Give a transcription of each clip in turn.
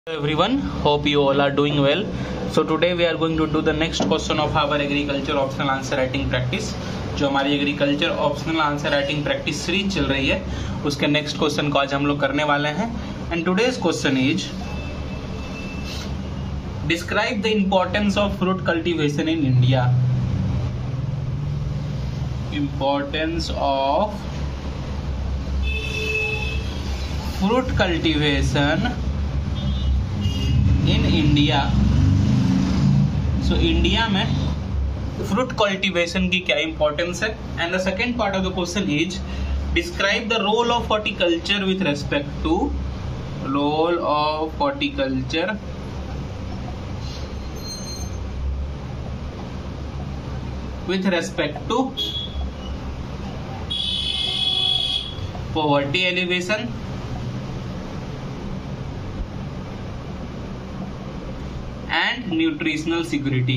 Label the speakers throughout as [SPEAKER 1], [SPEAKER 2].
[SPEAKER 1] Everyone, hope you all are doing well. So today we are going to do the next question of our agriculture optional answer writing practice. जो हमारी agriculture optional answer writing practice series चल रही है उसके next question को आज हम लोग करने वाले हैं. And today's question is describe the importance of fruit cultivation in India. Importance of fruit cultivation in India. So India में फ्रूट कल्टीवेशन की क्या इंपॉर्टेंस है. And the second part of the question is describe the role of horticulture with respect to role of horticulture with respect to poverty elevation and nutritional security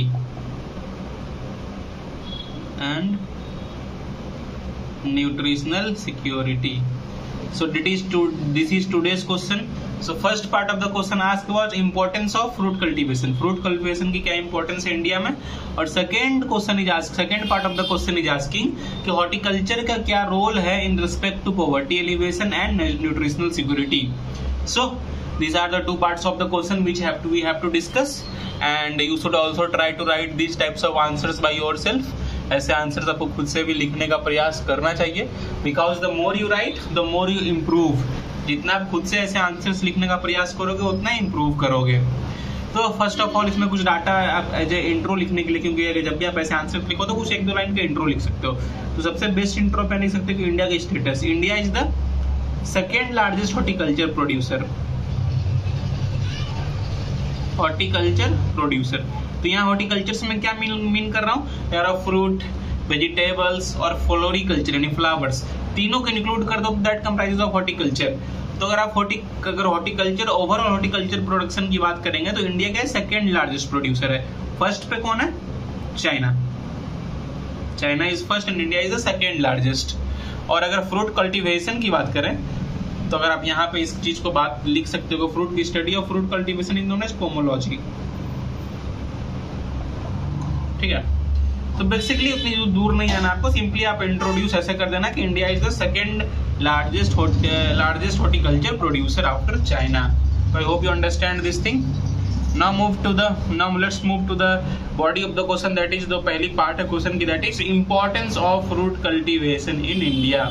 [SPEAKER 1] So this is today's question. So first part of the question asked was importance of fruit cultivation. Fruit cultivation की क्या importance है India में. और second part of the question is asking कि horticulture का क्या role है in respect to poverty elevation and nutritional security. So these are the two parts of the question which we have to discuss, and you should also try to write these types of answers by yourself. ऐसे answers आपको खुद से भी लिखने का प्रयास करना चाहिए, because the more you write the more you improve. जितना आप खुद से ऐसे आंसर्स लिखने का प्रयास करोगे उतना ही इम्प्रूव करोगे. तो फर्स्ट ऑफ ऑल इसमें कुछ डाटा आप एज ए इंट्रो लिखने के लिए, क्योंकि जब भी आप ऐसे आंसर लिखो तो कुछ एक दो लाइन का इंट्रो लिख सकते हो. तो सबसे बेस्ट इंट्रो पे लिख सकते हो कि इंडिया का status. India is the second largest horticulture producer. तो यहाँ हॉर्टिकल्चर से मैं क्या मीन कर रहा हूँ यार, फ्रूट, वेजिटेबल्स और फ्लोरिकल्चर यानी फ्लावर्स तीनों को इंक्लूड कर दो, दैट कंप्राइजेस ऑफ हॉर्टिकल्चर. तो अगर आप हॉर्टिकल्चर ओवरऑल हॉर्टिकल्चर प्रोडक्शन की बात करेंगे तो इंडिया का सेकंड लार्जेस्ट प्रोड्यूसर है. फर्स्ट पे कौन है? China is first and India is the second largest. और अगर फ्रूट कल्टीवेशन की बात करें तो अगर आप यहाँ पे इस चीज को बात लिख सकते हो, फ्रूट की study of fruit cultivation in known as pomology. ठीक है. तो बेसिकली उतनी दूर नहीं जाना आपको, सिंपली आप इंट्रोड्यूस ऐसे कर देना कि India is the second largest horticulture producer after China. I hope you understand this thing. Now let's move to the body of the question, that is the पहली पार्ट है क्वेश्चन की, that is importance of fruit cultivation in India.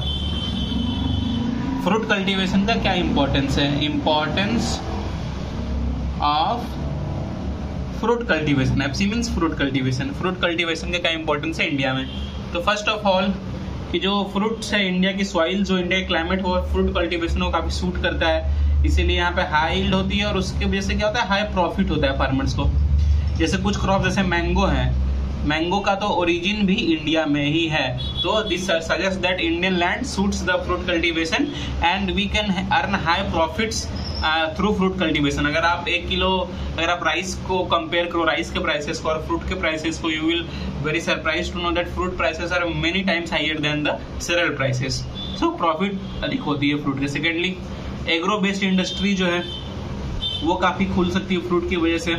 [SPEAKER 1] Fruit cultivation का क्या importance है? Importance of fruit cultivation. FC means fruit cultivation. Fruit cultivation का क्या importance है India में? तो फर्स्ट ऑफ ऑल कि जो फ्रूट्स है, इंडिया की सॉइल, जो इंडिया का क्लाइमेट वो फ्रूट कल्टीवेशन को काफी सूट करता है, इसीलिए यहाँ पे हाई यील्ड होती है और उसके वजह से क्या होता है, हाई प्रॉफिट होता है फार्मर्स को. जैसे कुछ क्रॉप जैसे मैंगो है, मैंगो का तो ओरिजिन भी इंडिया में ही है. तो this suggest that Indian land suits the fruit cultivation and we can earn high profits through fruit cultivation. अगर आप अगर आप राइस को कंपेयर करो, राइस के प्राइसेस को और फ्रूट के प्राइसेस को, you will very surprise to know that fruit prices are many times higher than the cereal prices. So profit अधिक होती है फ्रूट के. सेकेंडली एग्रो बेस्ड इंडस्ट्री जो है वो काफी खुल सकती है फ्रूट की वजह से.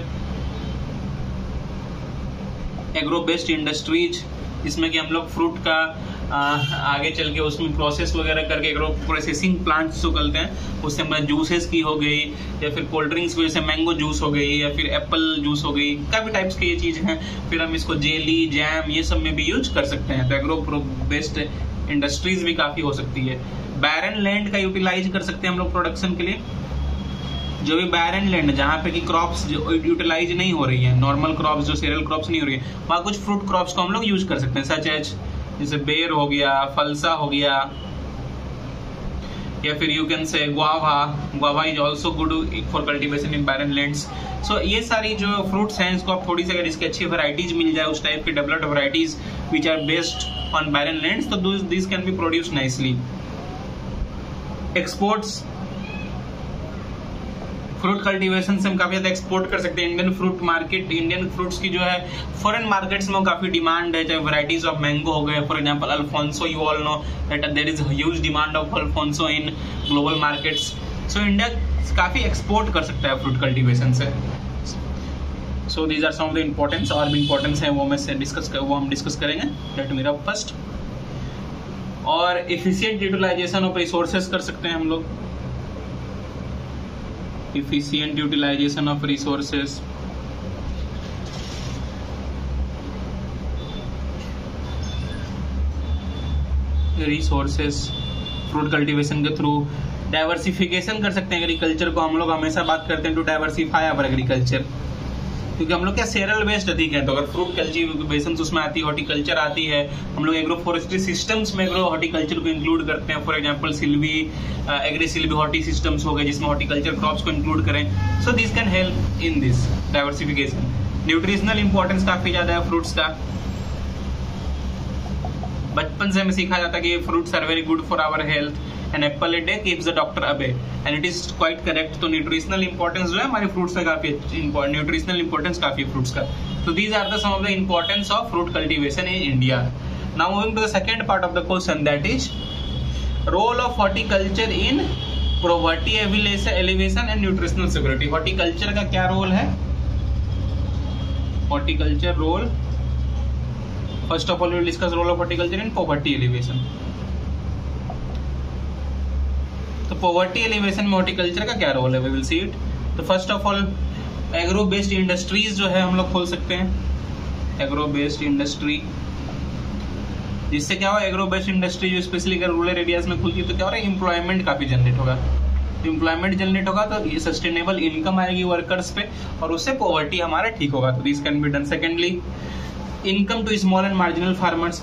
[SPEAKER 1] एग्रो बेस्ड इंडस्ट्रीज जिसमें कि हम लोग फ्रूट का आगे चल के उसमें प्रोसेस वगैरह करके एग्रो प्रोसेसिंग प्लांट्स जो करते हैं, उससे हमारे जूसेस की हो गई या फिर कोल्ड ड्रिंक्स की, जैसे मैंगो जूस हो गई या फिर एप्पल जूस हो गई, काफी टाइप्स की ये चीज हैं. फिर हम इसको जेली, जैम ये सब में भी यूज कर सकते हैं. तो एग्रो बेस्ड इंडस्ट्रीज भी काफी हो सकती है. बैरन लैंड का यूटिलाइज कर सकते हैं हम लोग प्रोडक्शन के लिए. जो भी बैरन लैंड जहाँ पे कि क्रॉप्स यूटिलाइज नहीं हो रही है, नॉर्मल क्रॉप्स जो सीरियल क्रॉप्स नहीं हो रही है, वहाँ कुछ फ्रूट क्रॉप्स को हम लोग यूज कर सकते हैं, सच एज जैसे बेर हो गया, फलसा हो गया, या फिर you can say guava is also good for cultivation in barren lands. So ये सारी जो फ्रूट्स हैं इसको आप थोड़ी सी अगर इसकी अच्छी वैरायटीज मिल जाए, उस टाइप की developed varieties which are based on barren lands, तो this can be produce nicely. Exports fruit cultivation से हम काफी ज्यादा एक्सपोर्ट कर सकते हैं. Indian fruit market, Indian fruits की जो है फॉरेन मार्केट्स में काफी डिमांड है. चाहे वैरायटीज ऑफ मैंगो हो गए, for example Alphonso, you all know that there is huge demand of Alphonso in global markets. So India काफी एक्सपोर्ट कर सकता है फ्रूट कल्टीवेशन से। So these are some of the importance, और भी importance है वो हम डिस्कस करेंगे। लेट मी रब फर्स्ट। और एफिशिएंट यूटिलाइजेशन ऑफ रिसोर्सेज कर सकते हैं हम लोग, efficient utilization of resources, fruit cultivation के थ्रू। डाइवर्सिफिकेशन कर सकते हैं एग्रीकल्चर को, हम लोग हमेशा बात करते हैं टू डाइवर्सिफाई अवर एग्रीकल्चर, क्योंकि हम लोग क्या सेरल बेस्ड अधिक है, तो अगर फ्रूट कल्टीवेशन उसमें आती है, हॉर्टिकल्चर आती है, हम लोग एग्रो फॉरेस्ट्री सिस्टम्स में एग्रो हॉर्टिकल्चर को इंक्लूड करते हैं। For example silvi agri silvi horti systems हो गए जिसमें हॉर्टिकल्चर क्रॉप्स को इंक्लूड करें। So this can help in this diversification. Nutritional importance काफी ज्यादा है फ्रूट्स का, बचपन से हमें सीखा जाता है कि fruits are very good for our health, an apple a day keeps the doctor away, and it is quite correct. तो न्यूट्रिशनल इंपॉर्टेंस जो है हमारे फ्रूट्स का काफी न्यूट्रिशनल इंपॉर्टेंस काफी है फ्रूट्स का। तो these are the some of the importance of fruit cultivation in India. Now moving to the second part of the question, that is role of horticulture in poverty alleviation and nutritional security. Horticulture का क्या role है? Horticulture role, first of all we will discuss role of horticulture in poverty alleviation. तो poverty alleviation में horticulture का क्या role है, we will see it. तो first of all agro based industries जो है हम लोग खोल सकते हैं, एग्रो बेस्ड इंडस्ट्री, जिससे क्या होगा, एग्रो बेस्ड इंडस्ट्री जो स्पेशली अगर रूरल एरियाज में खुलती है तो क्या हो रहा है, एम्प्लॉयमेंट काफी जनरेट होगा। एम्प्लॉयमेंट जनरेट होगा तो ये सस्टेनेबल इनकम आएगी वर्कर्स पे, और उससे पॉवर्टी हमारा ठीक होगा। तो this can be done. Secondly, income to small and marginal farmers,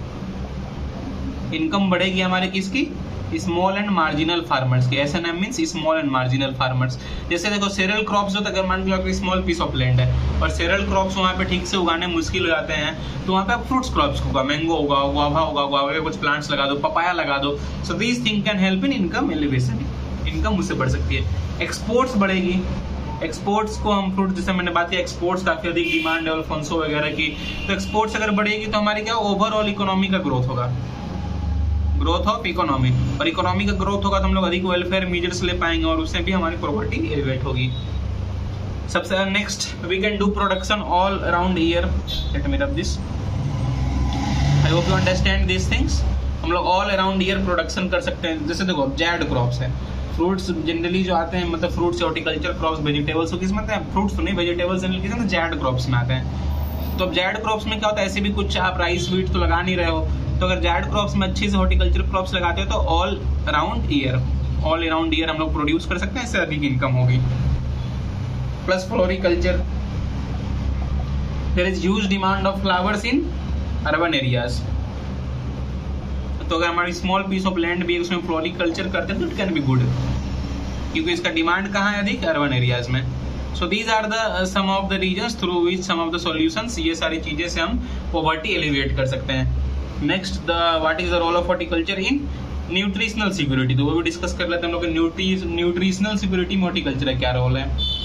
[SPEAKER 1] income बढ़ेगी हमारे किसकी, स्मॉल एंड मार्जिनल फार्मर्स की। SNM means small and marginal farmers. जैसे देखो सेरल क्रॉप्स जो अगर मान लो स्मॉल पीस ऑफ लैंड है और सेरल क्रॉप्स वहाँ पे ठीक से उगाने मुश्किल हो जाते हैं, तो वहाँ पे आप फ्रूट्स क्रॉप्स होगा, मैंगो होगा, गुआवा होगा, गुआवा के कुछ प्लांट्स लगा दो, पपाया लगा दो। So these thing can help in income alleviation, income उससे बढ़ सकती है। एक्सपोर्ट्स बढ़ेगी, एक्सपोर्ट्स को हम फ्रूट, जैसे मैंने बात की एक्सपोर्ट्स काफी अधिक डिमांड है अल्फोंसो वगैरह की, तो एक्सपोर्ट्स अगर बढ़ेगी तो हमारी क्या ओवरऑल इकोनॉमी का ग्रोथ होगा, ग्रोथ ऑफ इकोनॉमी, और इकोनॉमी का ग्रोथ होगा तो हम लोग अधिक वेलफेयर मेजर्स ले पाएंगे और उससे भी हमारी प्रॉपर्टी एलिवेट होगी। सबसे next, we can do production all around year. Let me rub this, I hope you understand this things. हम लोग ऑल अराउंड ईयर प्रोडक्शन कर सकते हैं। जैसे देखो जैड क्रॉप्स है, फ्रूट्स जनरली जो आते हैं, मतलब फ्रूट्स हॉर्टिकल्चर क्रॉप्स, वेजिटेबल्स तो किसमें आते हैं, फ्रूट्स तो नहीं, वेजिटेबल्स जनरली किसमें, जैड क्रॉप्स में आते हैं। तो अब जैड क्रॉप्स में क्या होता है, ऐसे भी कुछ आप राइस व्हीट तो लगा नहीं रहे हो, तो अगर जैड क्रॉप्स में अच्छी से हॉर्टिकल्चर क्रॉप्स लगाते हो तो ऑल अराउंड ईयर हम लोग प्रोड्यूस कर सकते हैं, इससे अधिक इनकम होगी। Plus floriculture, there is huge demand of flowers in urban areas. तो अगर हमारी स्मॉल पीस ऑफ लैंड भी उसमें फ्लोरिकल्चर करते हैं तो इट कैन बी गुड, क्योंकि इसका डिमांड कहाँ है अधिक, अर्बन एरियाज में। So these are the some of the reasons through which some of the solutions, ये सारी चीजें से हम पॉवर्टी एलिवेट कर सकते हैं। Next, what is the role of horticulture in nutritional security, तो वो भी डिस्कस कर लेते हैं हम लोग। न्यूट्रिशनल सिक्योरिटी में हॉर्टिकल्चर का क्या रोल है,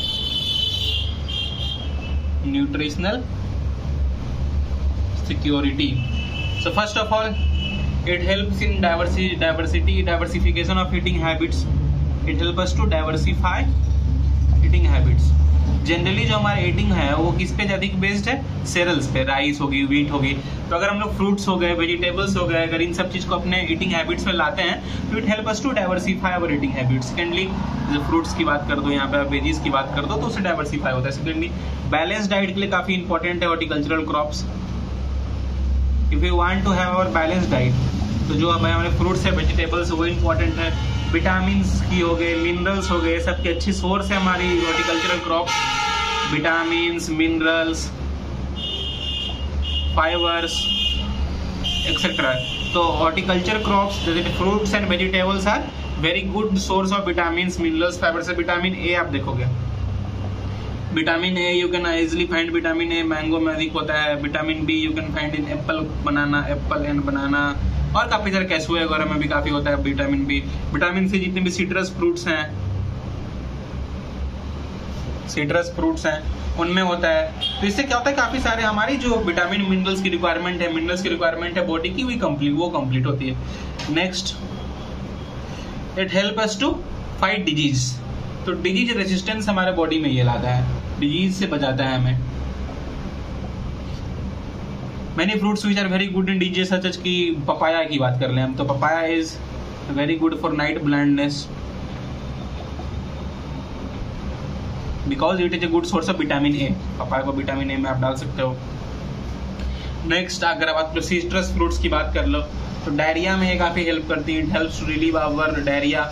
[SPEAKER 1] nutritional security. So first of all it helps in diversification of eating habits, it helps us to diversify eating habits। Generally जो हमारा ईटिंग है वो किस पे अधिक बेस्ड है, सेरल्स पे, राइस होगी, व्हीट होगी। तो अगर हम लोग फ्रूट्स हो गए, वेजिटेबल्स हो गए, अगर इन सब चीज को अपने ईटिंग हैबिट्स में लाते हैं तो it help us to diversify our eating habits. Secondly, fruits की बात कर दो, यहाँ पे वेजीज की बात कर दो तो उससे डाइवर्सिफाई होता है। सेकेंडली, बैलेंस डाइट के लिए काफी इंपॉर्टेंट है horticultural crops. If you want to have our balance diet, तो जो हमारे फ्रूट्स है, वेजिटेबल्स वो इंपॉर्टेंट है। विटामिन की हो गए, मिनरल्स हो गए, सबकी अच्छी सोर्स है हमारी horticultural crops. Vitamin, minerals, fibres etcetera. तो हॉर्टिकल्चर क्रॉप्स जैसे fruits and vegetables are very good source of vitamin, minerals, fibres. Vitamin A आप देखोगे, vitamin A you can easily find, vitamin A mango में अधिक होता है। Vitamin B you can find in apple and banana, और काफी सारे कैशुए वगैरह में भी काफी होता है विटामिन बी। विटामिन सी जितने भी सिट्रस फ्रूट्स हैं उनमें होता है। तो इससे क्या होता है, काफी सारे हमारी जो विटामिन मिनरल्स की रिक्वायरमेंट है बॉडी की, वो कंप्लीट होती है। Next, it help us to fight disease. तो डिजीज रेजिस्टेंस हमारे बॉडी में ये लाता है, डिजीज से बचाता है हमें। Many fruits which are very good in disease such as की पपाया की बात कर लें हम, तो papaya is very good for night blindness because it is a good source of vitamin A. Papaya को विटामिन ए में आप डाल सकते हो। नेक्स्ट अगर आप सिट्रस फ्रूट्स की बात कर लो तो डायरिया में ये काफी हेल्प करती है, it helps to relieve our diarrhoea.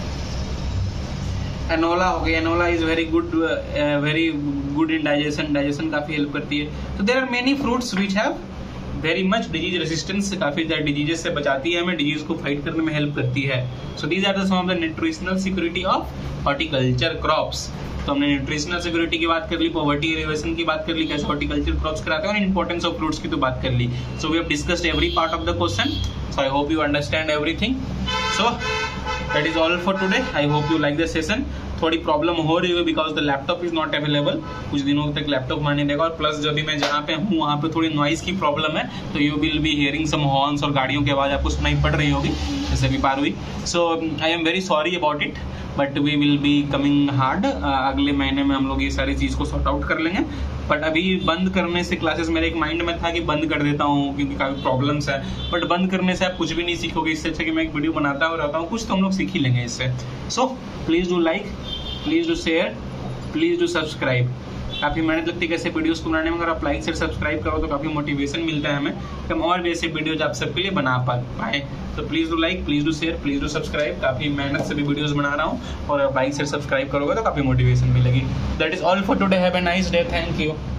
[SPEAKER 1] एनोला हो गया, aonla is very good in digestion, digestion काफी हेल्प करती है। तो there are many fruits which have very much disease resistance, काफी ज्यादा डिजीजेस से बचाती है हमें, डिजीज को फाइट करने में हेल्प करती है। So these are the some of the nutritional security of horticulture crops. तो हमने न्यूट्रिशनल सिक्योरिटी की बात कर ली, पॉवर्टी एलिवेशन की बात कर ली, कैसे हॉर्टिकल्चर क्रॉप्स कराते हैं, और इंपॉर्टेंस ऑफ फ्रूट्स की तो बात कर ली। So we have discussed every part of the question, so I hope you understand everything. So that is all for today, I hope you like the session. थोड़ी problem हो रही है because the laptop is not available, कुछ दिनों तक laptop मारने देगा, और प्लस जब भी मैं जहाँ पे हूँ वहाँ पे थोड़ी नॉइज की प्रॉब्लम है, तो you will be hearing some horns और गाड़ियों की आवाज़ आपको सुनाई पड़ रही होगी जैसे भी पार हुई। So I am very sorry about it, but we will be coming hard. अगले महीने में हम लोग ये सारी चीज़ को सॉर्ट आउट कर लेंगे। बट अभी बंद करने से क्लासेस, मेरे एक माइंड में था कि बंद कर देता हूँ क्योंकि काफ़ी प्रॉब्लम्स है, बट बंद करने से आप कुछ भी नहीं सीखोगे। इससे अच्छा कि मैं एक वीडियो बनाता हूँ रहता हूँ, कुछ तो हम लोग सीख ही लेंगे इससे। So please do like, please do share, please do subscribe. काफ़ी मेहनत लगती है ऐसे वीडियोस को बनाने में, अगर आप लाइक से सब्सक्राइब करो तो काफ़ी मोटिवेशन मिलता है हमें कि हम और भी ऐसे वीडियोज आप सबके लिए बना पाए। तो please do like, please do share, please do subscribe. काफ़ी मेहनत से भी वीडियोस बना रहा हूँ, और लाइक से सब्सक्राइब करोगे तो काफ़ी मोटिवेशन मिलेगी। That is all for today, have a nice day, thank you.